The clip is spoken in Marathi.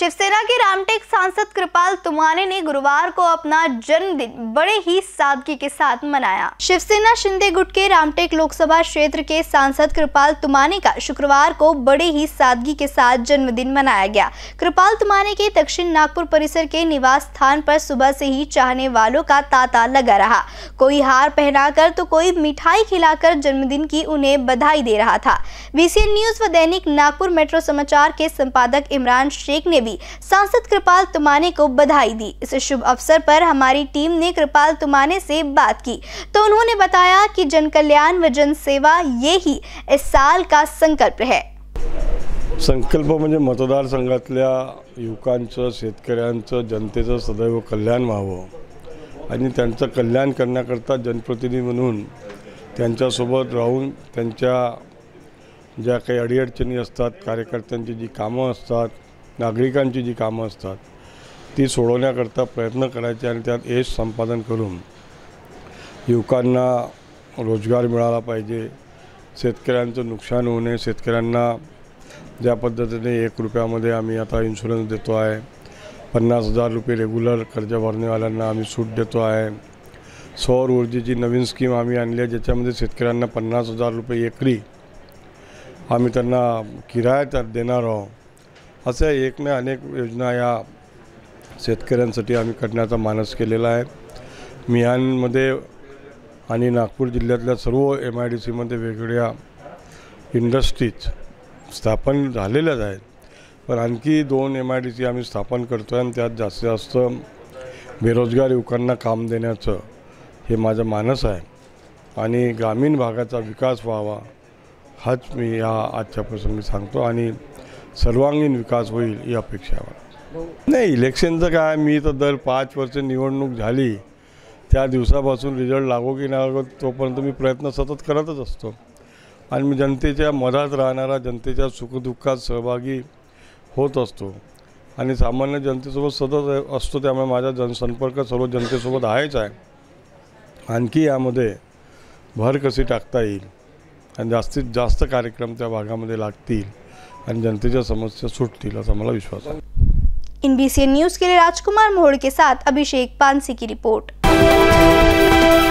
शिवसेना के रामटेक सांसद कृपाल तुमाने ने गुरुवार को अपना जन्मदिन बड़े ही सादगी के साथ मनाया। शिवसेना शिंदे गुट के रामटेक लोकसभा क्षेत्र के सांसद कृपाल तुमाने का शुक्रवार को बड़े ही सादगी के साथ जन्मदिन मनाया गया। कृपाल तुमाने के दक्षिण नागपुर परिसर के निवास स्थान पर सुबह से ही चाहने वालों का तांता लगा रहा। कोई हार पहनाकर तो कोई मिठाई खिलाकर जन्मदिन की उन्हें बधाई दे रहा था। VCN न्यूज व दैनिक नागपुर मेट्रो समाचार के संपादक इमरान शेख ने भी सांसद कृपाल तुमाने को बधाई दी। इस शुभ अवसर पर हमारी टीम ने कृपाल तुमाने से बात की तो उन्होंने बताया कि जन कल्याण व जन सेवा ये ही इस साल का संकल्प है। संकल्प म्हणजे मतदारसंघातल्या युवकांचं, शेतकऱ्यांचं, जनतेचं सदैव कल्याण व्हावं आणि त्यांचं कल्याण करण्याकरता जनप्रतिनिधी म्हणून त्यांच्यासोबत राहून त्यांच्या ज्या काही अडीअडचणी असतात, कार्यकर्त्यांची जी कामं असतात, नागरिकांची जी कामं असतात ती सोडवण्याकरता प्रयत्न करायचे आणि त्यात यश संपादन करून युवकांना रोजगार मिळाला पाहिजे, शेतकऱ्यांचं नुकसान होऊ नये, शेतकऱ्यांना ज्या पद्धतीने 1 रुपयामध्ये आम्ही आता इन्शुरन्स देतो आहे, 50,000 रुपये रेग्युलर कर्ज भरण्यावाल्यांना आम्ही सूट देतो आहे, सौर ऊर्जेची नवीन स्कीम आम्ही आणली आहे ज्याच्यामध्ये शेतकऱ्यांना 50,000 रुपये एकरी आम्ही त्यांना किरायात देणार आहोत। अशा एक ना अनेक योजना या शेतकऱ्यांसाठी आम्ही करण्याचा मानस केलेला आहे। मिहानमध्ये आणि नागपूर जिल्ह्यातल्या सर्व MIDCमध्ये वेगवेगळ्या इंडस्ट्रीज स्थापन झालेल्याच आहेत, पण आणखी 2 MIDC आम्ही स्थापन करतो आहे आणि त्यात जास्तीत जास्त बेरोजगार युवकांना काम देण्याचं हे माझं मानस आहे आणि ग्रामीण भागाचा विकास व्हावा हाच मी या आजच्या प्रसंगी सांगतो आणि सर्वांगीण विकास होईल ही अपेक्षा आहे। नाही, इलेक्शनचं काय, मी तर दर 5 वर्ष निवडणूक झाली त्या दिवसापासून रिझल्ट लागो की नाही लागो तोपर्यंत मी प्रयत्न सतत करतच असतो आणि मी जनतेच्या मधात राहणारा, जनतेच्या सुखदुःखात सहभागी होत असतो आणि सामान्य जनतेसोबत सतत असतो, त्यामुळे माझा जनसंपर्क सर्व जनतेसोबत आहेच आहे। आणखी यामध्ये भर कशी टाकता येईल आणि जास्तीत जास्त कार्यक्रम त्या भागामध्ये लागतील आणि जनतेच्या समस्या सुटतील असा मला विश्वास आहे। इन VCN न्यूज के लिए राजकुमार मोहोड़ के साथ अभिषेक पानसी की रिपोर्ट।